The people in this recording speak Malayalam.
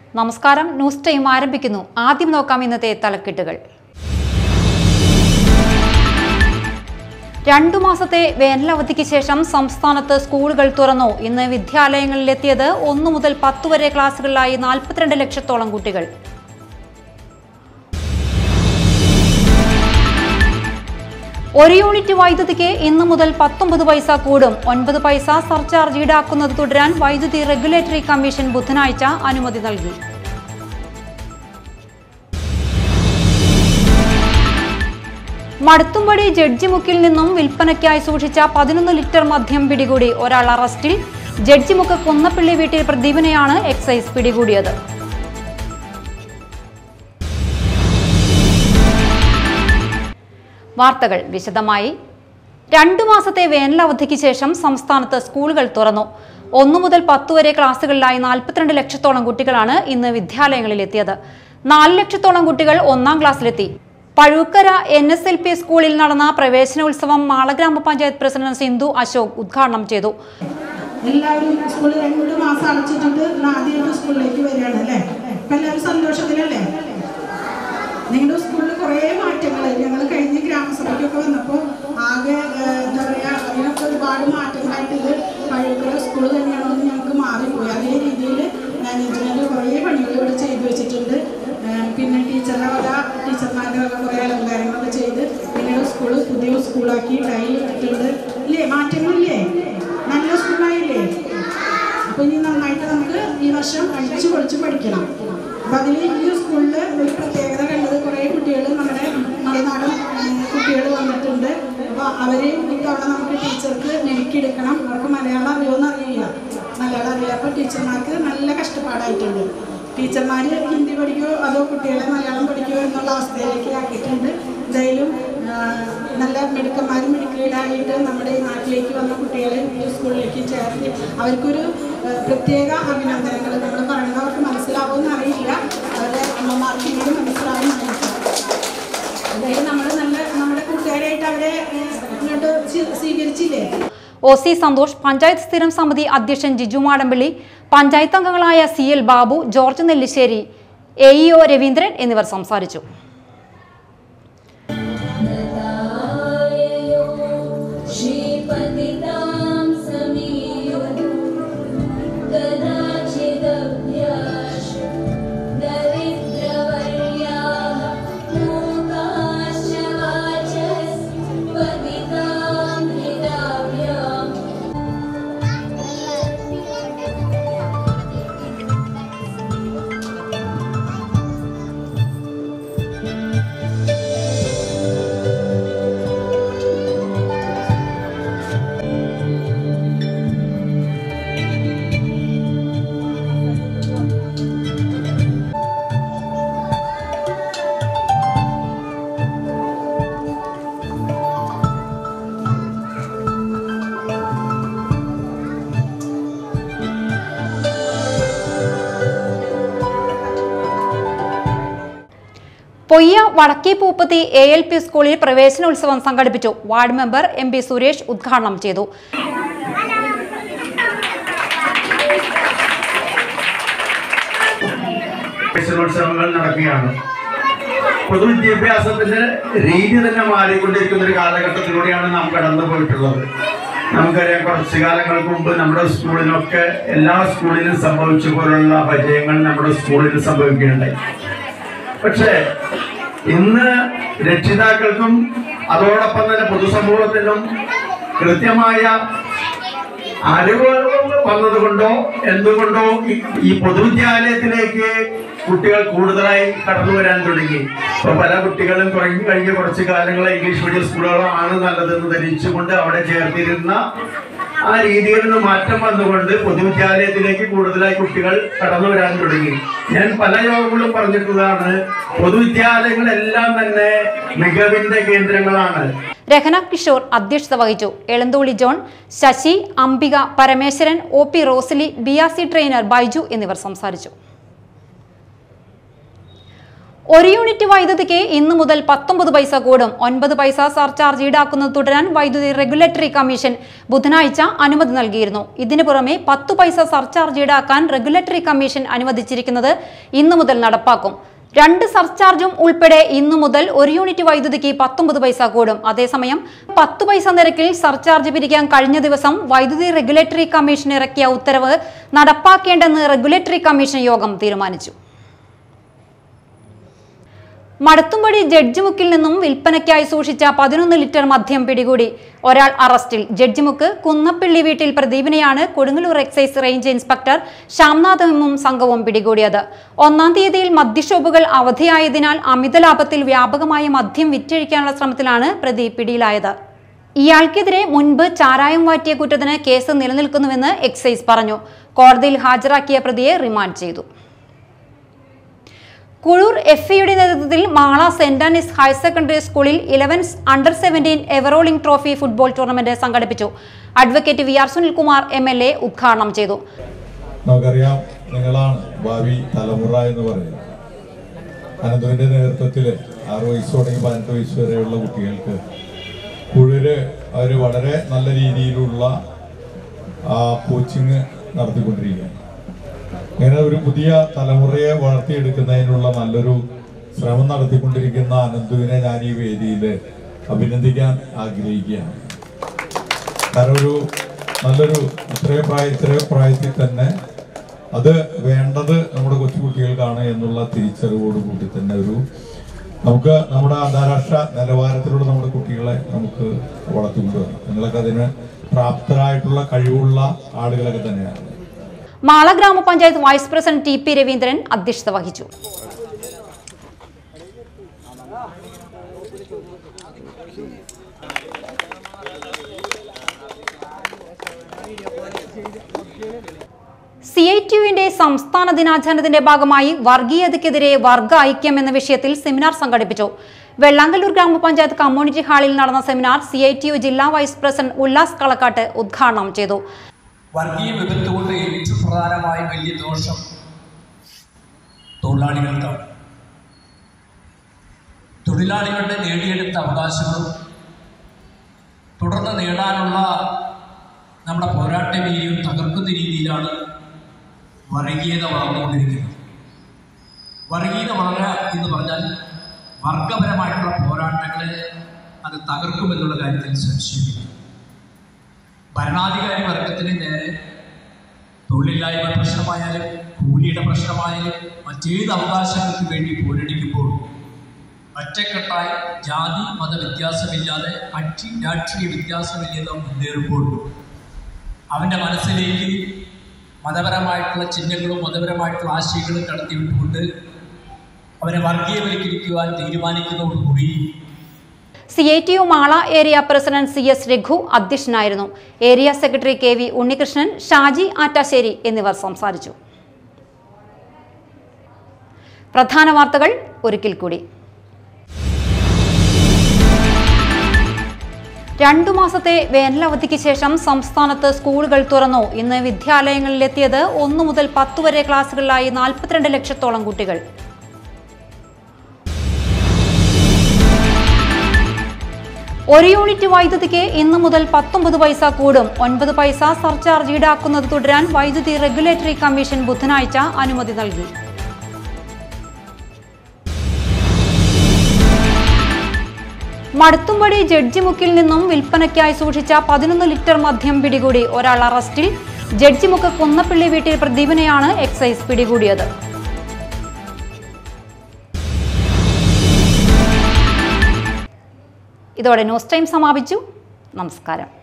നമസ്കാരം, ന്യൂസ് ടൈം ആരംഭിക്കുന്നു. ആദ്യം നോക്കാം ഇന്നത്തെ തലക്കെട്ടുകൾ. 2 മാസത്തെ വേനലവധിക്ക് ശേഷം സംസ്ഥാനത്ത് സ്കൂളുകൾ തുറന്നു. ഇന്ന് വിദ്യാലയങ്ങളിലെത്തിയത് 1 മുതൽ 10 വരെ ക്ലാസുകളിലായി 42 ലക്ഷത്തോളം കുട്ടികൾ. ഒരു യൂണിറ്റ് വൈദ്യുതിക്ക് ഇന്നു മുതൽ 19 പൈസ കൂടും. 9 പൈസ സർചാർജ് ഈടാക്കുന്നത് തുടരാൻ വൈദ്യുതി റെഗുലേറ്ററി കമ്മീഷൻ ബുധനാഴ്ച അനുമതി നൽകി. മടത്തുംപടി ജഡ്ജിമുക്കിൽ നിന്നും വിൽപ്പനയ്ക്കായി സൂക്ഷിച്ച 11 ലിറ്റർ മദ്യം പിടികൂടി. ഒരാൾ അറസ്റ്റിൽ. ജഡ്ജിമുക്ക് കുന്നപ്പള്ളി വീട്ടിൽ പ്രദീപിനെയാണ് എക്സൈസ് പിടികൂടിയത്. വാർത്തകൾ വിശദമായി. 2 മാസത്തെ വേനലവധിക്ക് ശേഷം സംസ്ഥാനത്ത് സ്കൂളുകൾ തുറന്നു. 1 മുതൽ 10 വരെ ക്ലാസുകളിലായി 42 ലക്ഷത്തോളം കുട്ടികളാണ് ഇന്ന് വിദ്യാലയങ്ങളിലെത്തിയത്. 4 ലക്ഷത്തോളം കുട്ടികൾ 1ാം ക്ലാസ്സിലെത്തി. പഴുക്കര NSLP സ്കൂളിൽ നടന്ന പ്രവേശനോത്സവം മാള ഗ്രാമപഞ്ചായത്ത് പ്രസിഡന്റ് സിന്ധു അശോക് ഉദ്ഘാടനം ചെയ്തു. എല്ലാവരും സ്കൂളിൽ 2 മാസം അടച്ചിട്ടുണ്ട്. ആദ്യമായിട്ട് സ്കൂളിലേക്ക് വരികയാണ് അല്ലേ? എല്ലാവരും സന്തോഷത്തിലല്ലേ? നിങ്ങളുടെ സ്കൂളിൽ കുറേ മാറ്റങ്ങൾ ഞങ്ങൾ കഴിഞ്ഞ ഗ്രാമസഭയ്ക്കൊക്കെ വന്നപ്പോൾ ആകെ എന്താ പറയുക, അതിനൊക്കെ ഒരുപാട് മാറ്റങ്ങളായിട്ട് ഇത് പഴയ സ്കൂൾ തന്നെയാണോ എന്ന് ഞങ്ങൾക്ക് മാറിപ്പോയി. അതേ രീതിയിൽ മാനേജ്മെൻറ്റ് കുറേ പണികൾ ഇവിടെ ചെയ്തു വെച്ചിട്ടുണ്ട്. പിന്നെ ടീച്ചർമാരുടെ വക കുറേ അലങ്കാരങ്ങളൊക്കെ ചെയ്ത് പിന്നീട് സ്കൂൾ പുതിയ സ്കൂളാക്കി ടൈൽ ഇട്ടിട്ടുണ്ട്. ഇല്ലേ? മാറ്റങ്ങളില്ലേ? നല്ല സ്കൂളായില്ലേ? അപ്പോൾ ഇനി നന്നായിട്ട് നമുക്ക് ഈ വർഷം അടിച്ചു പൊളിച്ച് പഠിക്കണം. അപ്പം അതിൽ ഈ സ്കൂളിൽ ഒരു പ്രത്യേകത കണ്ടത്, കുറേ കുട്ടികൾ നമ്മുടെ മലനാടൻ കുട്ടികൾ വന്നിട്ടുണ്ട്. അപ്പോൾ അവർ ഇത്തവണ നമുക്ക് ടീച്ചർക്ക് മെരുക്കിയെടുക്കണം. അവർക്ക് മലയാളം അറിയുമെന്ന് അറിയില്ല. അപ്പോൾ ടീച്ചർമാർക്ക് നല്ല കഷ്ടപ്പാടായിട്ടുണ്ട്. ടീച്ചർമാർ ഹിന്ദി പഠിക്കുമോ അതോ കുട്ടികളെ മലയാളം പഠിക്കുമോ എന്നുള്ള അവസ്ഥയിലേക്ക് ആക്കിയിട്ടുണ്ട്. എന്തായാലും നല്ല മിടുക്കന്മാരായിട്ട് നമ്മുടെ ഈ നാട്ടിലേക്ക് വന്ന കുട്ടികളെ ഈ സ്കൂളിലേക്ക് ചേർത്ത് അവർക്കൊരു പ്രത്യേക അഭിനന്ദനങ്ങൾ. നമ്മൾ പറയുന്നത് അവർക്ക് മനസ്സിലാവുമെന്ന് അറിയില്ല, അവരുടെ അമ്മമാർക്കെങ്കിലും മനസ്സിലാവും. അതായത് നമ്മുടെ കൂട്ടുകാരായിട്ട് അവരെ ഇങ്ങോട്ട് സ്വീകരിച്ചില്ലേ? OC സന്തോഷ്, പഞ്ചായത്ത് സ്ഥിരം സമിതി അധ്യക്ഷൻ ജിജു മാടമ്പള്ളി, പഞ്ചായത്ത് അംഗങ്ങളായ CL Babu, George Nellissery, AEO Raveendran എന്നിവർ സംസാരിച്ചു. പൊയ്യ വടക്കേ പൂപ്പത്തി ALP സ്കൂളിൽ പ്രവേശനോത്സവം സംഘടിപ്പിച്ചു. വാർഡ് മെമ്പർ MP സുരേഷ് ഉദ്ഘാടനം ചെയ്തു. പ്രവേശനോത്സവങ്ങൾ നടക്കുകയാണ്. പൊതുവിദ്യാഭ്യാസത്തിന്റെ രീതി തന്നെ മാറിക്കൊണ്ടിരിക്കുന്ന ഒരു കാലഘട്ടത്തിലൂടെയാണ് നാം കടന്നു പോയിട്ടുള്ളത്. നമുക്കറിയാം, കുറച്ചു കാലങ്ങൾക്ക് മുമ്പ് നമ്മുടെ സ്കൂളിലൊക്കെ എല്ലാ സ്കൂളിലും സംഭവിച്ച പോലുള്ള അപജയങ്ങൾ നമ്മുടെ സ്കൂളിൽ സംഭവിക്കുകയുണ്ടായി. പക്ഷേ ഇന്ന് രക്ഷിതാക്കൾക്കും അതോടൊപ്പം തന്നെ പൊതുസമൂഹത്തിനും കൃത്യമായ അറിവ് വന്നതുകൊണ്ടോ എന്തുകൊണ്ടോ ഈ പൊതുവിദ്യാലയത്തിലേക്ക് കുട്ടികൾ കൂടുതലായി കടന്നു വരാൻ തുടങ്ങി. ഇപ്പൊ പല കുട്ടികളും കഴിഞ്ഞ കുറച്ച് കാലങ്ങളെ ഇംഗ്ലീഷ് മീഡിയം സ്കൂളുകളാണ് നല്ലതെന്ന് ധരിച്ചുകൊണ്ട് അവിടെ ചേർത്തിരുന്ന ആ രീതിയിൽ നിന്ന് മാറ്റം വന്നുകൊണ്ട് പൊതുവിദ്യാലയത്തിലേക്ക് കൂടുതലായി കുട്ടികൾ കടന്നു വരാൻ തുടങ്ങി. ഞാൻ പല യോഗങ്ങളും പറഞ്ഞിട്ടുള്ളതാണ്, പൊതുവിദ്യാലയങ്ങളെല്ലാം തന്നെ മികവിന്റെ കേന്ദ്രങ്ങളാണ്. രഹന കിഷോർ അധ്യക്ഷത വഹിച്ചു. Elantholi John, Sasi, Ambika, Parameswaran, OP Rosily, BRC trainer Baiju എന്നിവർ സംസാരിച്ചു. ഒരു യൂണിറ്റ് വൈദ്യുതിക്ക് ഇന്നു മുതൽ 19 പൈസ കൂടും. 9 പൈസ സർചാർജ് ഈടാക്കുന്നത് തുടരാൻ വൈദ്യുതി റെഗുലേറ്ററി കമ്മീഷൻ ബുധനാഴ്ച അനുമതി നൽകിയിരുന്നു. ഇതിനു പുറമെ 10 പൈസ സർചാർജ് ഈടാക്കാൻ റെഗുലേറ്ററി കമ്മീഷൻ അനുവദിച്ചിരിക്കുന്നത് ഇന്നു മുതൽ നടപ്പാക്കും. 2 സർചാർജും ഉൾപ്പെടെ ഇന്നു മുതൽ ഒരു യൂണിറ്റ് വൈദ്യുതിക്ക് 19 പൈസ കൂടും. അതേസമയം 10 പൈസ നിരക്കിൽ സർചാർജ് പിരിക്കാൻ കഴിഞ്ഞ ദിവസം വൈദ്യുതി റെഗുലേറ്ററി കമ്മീഷൻ ഇറക്കിയ ഉത്തരവ് നടപ്പാക്കേണ്ടെന്ന് റെഗുലേറ്ററി കമ്മീഷൻ യോഗം തീരുമാനിച്ചു. മടത്തുംപടി ജഡ്ജിമുക്കിൽ നിന്നും വിൽപ്പനയ്ക്കായി സൂക്ഷിച്ച 11 ലിറ്റർ മദ്യം പിടികൂടി. ഒരാൾ അറസ്റ്റിൽ. ജഡ്ജിമുക്ക് കുന്നപ്പിള്ളി വീട്ടിൽ പ്രദീപിനെയാണ് കൊടുങ്ങല്ലൂർ എക്സൈസ് റേഞ്ച് ഇൻസ്പെക്ടർ ശ്യാംനാഥും സംഘവും പിടികൂടിയത്. 1-ാം തീയതിയിൽ മദ്യഷോപ്പുകൾ അവധിയായതിനാൽ അമിത ലാഭത്തിൽ വ്യാപകമായ മദ്യം വിറ്റഴിക്കാനുള്ള ശ്രമത്തിലാണ് പ്രതി പിടിയിലായത്. ഇയാൾക്കെതിരെ മുൻപ് ചാരായം വാറ്റിയ കുറ്റത്തിന് കേസ് നിലനിൽക്കുന്നുവെന്ന് എക്സൈസ് പറഞ്ഞു. കോടതിയിൽ ഹാജരാക്കിയ പ്രതിയെ റിമാൻഡ് ചെയ്തു. കുഴൂർ എഫ്.ഐയുടെ നേതൃത്വത്തിൽ Mala Saint Anne's higher secondary സ്കൂളിൽ 11 അണ്ടർ-17 എവറോളിംഗ് ട്രോഫി ഫുട്ബോൾ ടൂർണമെന്റ് സംഘടിപ്പിച്ചു. Advocate V R Sunilkumar MLA ഉദ്ഘാടനം ചെയ്തു. നമുക്കറിയാം, നിങ്ങളാണ് ഭാവി തലമുറ എന്ന് പറയുന്നത്. അനന്തുവിന്റെ നേതൃത്വത്തിൽ 6 വയസ്സ് തുടങ്ങി 18 വയസ്സ് വരെയുള്ള കുട്ടികൾക്ക് കുഴൂര് അവർ വളരെ നല്ല രീതിയിലുള്ള കോച്ചിങ് നടത്തിക്കൊണ്ടിരിക്കുകയാണ്. ഇങ്ങനെ ഒരു പുതിയ തലമുറയെ വളർത്തിയെടുക്കുന്നതിനുള്ള നല്ലൊരു ശ്രമം നടത്തിക്കൊണ്ടിരിക്കുന്ന അനന്തുവിനെ ഞാൻ ഈ വേദിയിൽ അഭിനന്ദിക്കാൻ ആഗ്രഹിക്കുകയാണ്. കാരണം ഒരു നല്ലൊരു ഇത്രയും പ്രായത്തിൽ തന്നെ അത് വേണ്ടത് നമ്മുടെ കൊച്ചുകുട്ടികൾക്കാണ് എന്നുള്ള തിരിച്ചറിവോടുകൂടി തന്നെ നമുക്ക് നമ്മുടെ അന്താരാഷ്ട്ര നിലവാരത്തിലൂടെ നമ്മുടെ കുട്ടികളെ നമുക്ക് വളർത്തിക്കൊണ്ടുവരണം. നിങ്ങളൊക്കെ അതിന് പ്രാപ്തരായിട്ടുള്ള കഴിവുള്ള ആളുകളൊക്കെ തന്നെയാണ്. മാള ഗ്രാമപഞ്ചായത്ത് വൈസ് പ്രസിഡന്റ് TP രവീന്ദ്രൻ അധ്യക്ഷത വഹിച്ചു. CITUവിന്റെ സംസ്ഥാന ദിനാചരണത്തിന്റെ ഭാഗമായി വർഗീയതയ്ക്കെതിരെ വർഗ ഐക്യം എന്ന വിഷയത്തിൽ സെമിനാർ സംഘടിപ്പിച്ചു. വെള്ളാങ്കല്ലൂർ ഗ്രാമപഞ്ചായത്ത് കമ്മ്യൂണിറ്റി ഹാളിൽ നടന്ന സെമിനാർ CITU ജില്ലാ വൈസ് പ്രസിഡന്റ് ഉല്ലാസ് കളക്കാട്ട് ഉദ്ഘാടനം ചെയ്തു. വർഗീയ വിപത്ത് കൊണ്ട് ഏറ്റവും പ്രധാനമായ വലിയ ദോഷം തൊഴിലാളികൾക്കാണ്. തൊഴിലാളികളുടെ നേടിയെടുത്ത അവകാശങ്ങളും തുടർന്ന് നേടാനുള്ള നമ്മുടെ പോരാട്ട വീര്യം തകർക്കുന്ന രീതിയിലാണ് വർഗീയത വളർന്നുകൊണ്ടിരിക്കുന്നത്. വർഗീയത വളരുക എന്ന് പറഞ്ഞാൽ വർഗപരമായിട്ടുള്ള പോരാട്ടങ്ങളെ അത് തകർക്കുമെന്നുള്ള കാര്യത്തിൽ സംശയമില്ല. ഭരണാധികാരി വർഗത്തിന് നേരെ തൊഴിലില്ലായ്മ പ്രശ്നമായാലും കൂലിയുടെ പ്രശ്നമായാലും മറ്റേത് അവകാശങ്ങൾക്ക് വേണ്ടി പോരടിക്കുമ്പോൾ ഒറ്റക്കെട്ടായി ജാതി മത വ്യത്യാസമില്ലാതെ കക്ഷി രാഷ്ട്രീയ വ്യത്യാസമില്ലാതെ മുന്നേറുമ്പോൾ അവൻ്റെ മനസ്സിലേക്ക് മതപരമായിട്ടുള്ള ചിഹ്നങ്ങളും മതപരമായിട്ടുള്ള ആശയങ്ങളും കടത്തിവിട്ടുകൊണ്ട് അവനെ വർഗീയവൽക്കരിക്കുവാൻ തീരുമാനിക്കുന്നതോടുകൂടി CITU Mala area president CS Raghu അധ്യക്ഷനായിരുന്നു. Area secretary KV Unnikrishnan, Shaji Attassery എന്നിവർ സംസാരിച്ചു. പ്രധാന വാർത്തകൾ ഒരിക്കൽ കൂടി. 2 മാസത്തെ വേനലവധിക്ക് ശേഷം സംസ്ഥാനത്ത് സ്കൂളുകൾ തുറന്നു. ഇന്ന് വിദ്യാലയങ്ങളിലെത്തിയത് 1 മുതൽ 10 വരെ ക്ലാസുകളിലായി 42 ലക്ഷത്തോളം കുട്ടികൾ. ഒരു യൂണിറ്റ് വൈദ്യുതിക്ക് ഇന്നു മുതൽ 19 പൈസ കൂടും. 9 പൈസ സർചാർജ് ഈടാക്കുന്നത് തുടരാൻ വൈദ്യുതി റെഗുലേറ്ററി കമ്മീഷൻ ബുധനാഴ്ച അനുമതി നൽകി. മടത്തുംപടി ജഡ്ജിമുക്കിൽ നിന്നും വിൽപ്പനയ്ക്കായി സൂക്ഷിച്ച 11 ലിറ്റർ മദ്യം പിടികൂടി. ഒരാൾ അറസ്റ്റിൽ. ജഡ്ജിമുക്ക് കുന്നപ്പിള്ളി വീട്ടിൽ പ്രദീപിനെയാണ് എക്സൈസ് പിടികൂടിയത്. ഇതോടെ ന്യൂസ് ടൈം സമാപിച്ചു. നമസ്കാരം.